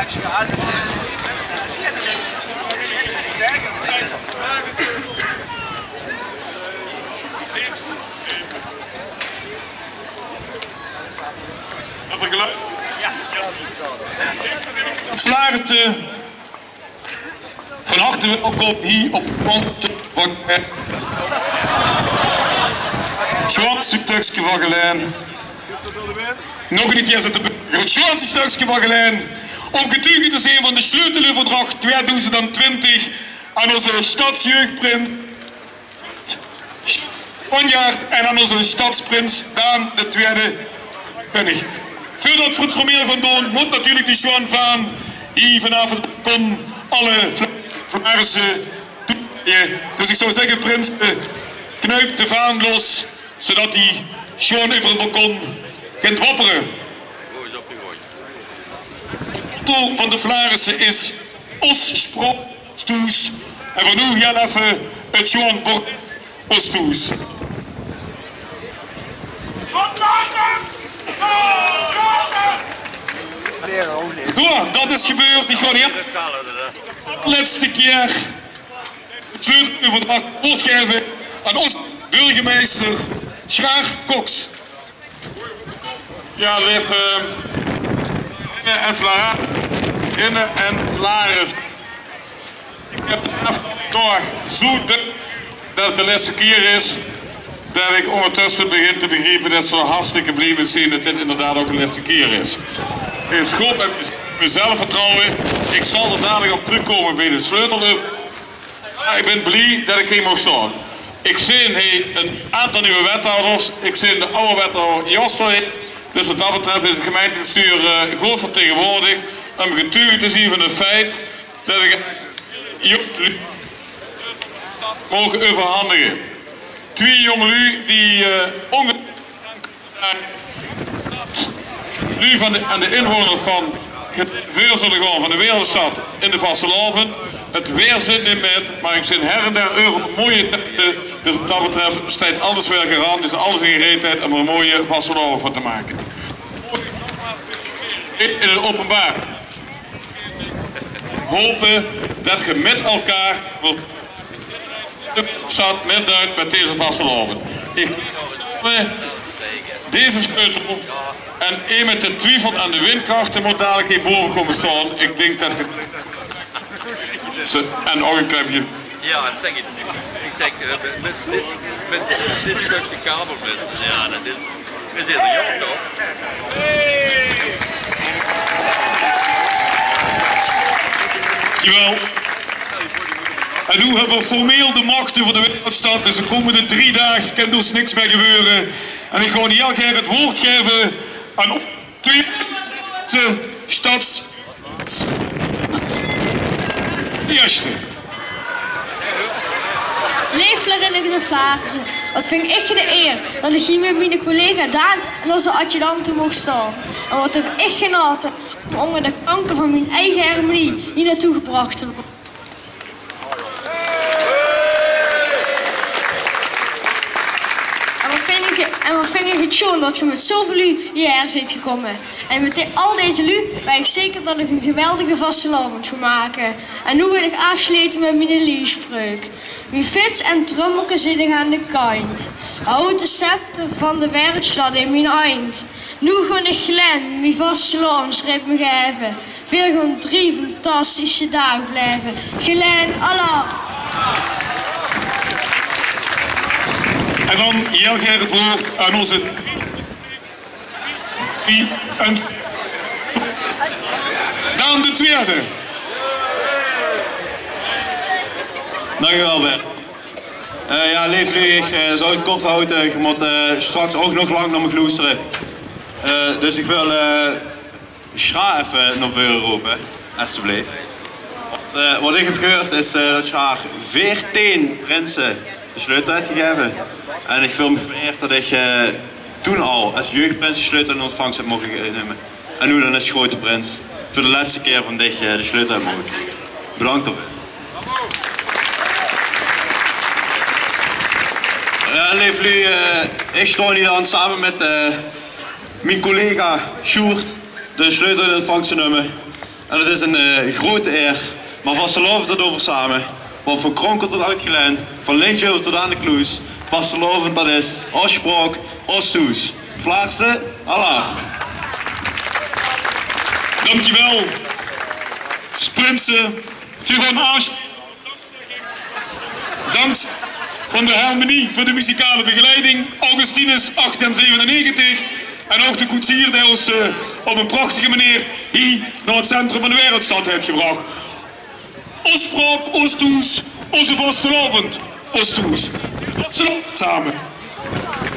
Is er geluid? Vlaarten, van harte welkom hier op het Schwantse stukje van Geleen. Nog een keer zitten het Schwantse stukje van Geleen. Om getuige te zijn van de sleuteloverdracht 2020 aan onze stadsjeugdprins Spanjaard en aan onze stadsprins Daan de Tweede Koning. Voordat we het formeel gaan doen, moet natuurlijk de Schwan van hier vanavond kon alle Vlaarse toebieden. Dus ik zou zeggen, prins, knuip de vaan los, zodat die Schwan over het balkon kunt wapperen. Het motto van de Vlaarse is Os Sprong Stoes. En voor nu gaan even het Schwan bord Ostoes. Ja, dat is gebeurd. Ik ga niet de laatste keer het sleuteloverdracht overgeven aan ons burgemeester Schaar Cox. Ja, lieve Rinnen en Vlares. Ik heb de afgelopen zo dat het de laatste keer is dat ik ondertussen begin te begrijpen dat ze hartstikke blij zijn dat dit inderdaad ook de laatste keer is. Het is goed met mijn zelfvertrouwen. Ik zal er dadelijk op terugkomen bij de sleutel. Ik ben blij dat ik hier mag staan. Ik zie een aantal nieuwe wethouders. Ik zie de oude wethouder Joster. Dus wat dat betreft is het gemeentebestuur goed vertegenwoordigd om getuige te zien van het feit dat ik jullie mogen overhandigen. Twee jongelui die nu aan de inwoners van veel zullen gaan van de Wereldstad in de vastelavond. Het weer zit niet met, maar ik zit her en der over mooie tenten. Dus wat dat betreft staat alles weer gerand, is alles in gereedheid om er een mooie vastelavond van te maken. In het openbaar. Hopen dat je met elkaar staat met uit met deze vastelavond. Ik deze sleutel en een met de twijfel aan de windkrachten moet dadelijk hierboven komen staan. Ik denk dat je... En ook een klempje. Ja, dat zeg ik nu. Ik zeg, met dit stukje kabel met. Ja, dat is... We zitten jong toch? Dankjewel. En nu hebben we formeel de machten voor de Wereldstad. Dus de komende 3 dagen kan dus niks meer gebeuren. En ik ga heel graag het woord geven aan twee stads... Eerste. Leeflerinnige en Vlaarse. Wat vind ik de eer dat ik hier met mijn collega Daan en onze adjudanten mocht staan. En wat heb ik genoten om onder de kanker van mijn eigen harmonie hier naartoe gebracht te worden. En wat vind ik het schoon dat je met zoveel lu hierher zit gekomen. En met al deze lu ben ik zeker dat ik een geweldige vastelavond ga maken. En nu wil ik afsluiten met mijn liefspreuk. Wie fiets en trommelken zitten aan de kant. Houd de scepter van de Wereldstad in mijn eind. Nu gewoon ik Glen, mijn vastelavond schrijf me geven. Veel gewoon 3 fantastische dagen blijven. Glen, Allah! En dan heel graag het woord aan onze... Daan de Tweede. Dankjewel, Bert. Ja, lief, ik zou het kort houden. Je moet straks ook nog lang naar me gloesteren. Dus ik wil Schra even naar voren roepen, alsjeblieft. Wat ik heb gehoord is dat Schra 14 prinsen de sleutel heeft gegeven. En ik voel me vereerd dat ik toen al als jeugdprins de sleutel in ontvangst heb mogen nemen. En nu dan als grote prins voor de laatste keer van dich de sleutel heb mogen. Bedankt daarvoor. Ja, lief jullie, ik sta hier dan samen met mijn collega Sjoerd de sleutel in ontvangst te nemen. En het is een grote eer, maar vastelovend dat over samen. Want van Kronkel tot Oud-Geleen, van Lintje tot aan de Kloes, vastelovend dat is Oostbroek, Oosthoes. Vlaarse, alaaf. Dankjewel. Sprintse, Firon Aas. Dank van de harmonie voor de muzikale begeleiding. Augustinus 1897. En ook de koetsier die ons op een prachtige manier hier naar het centrum van de wereldstad heeft gebracht. Oostbroek, Oosthoes, onze vastelovend, Oosthoes. Samen.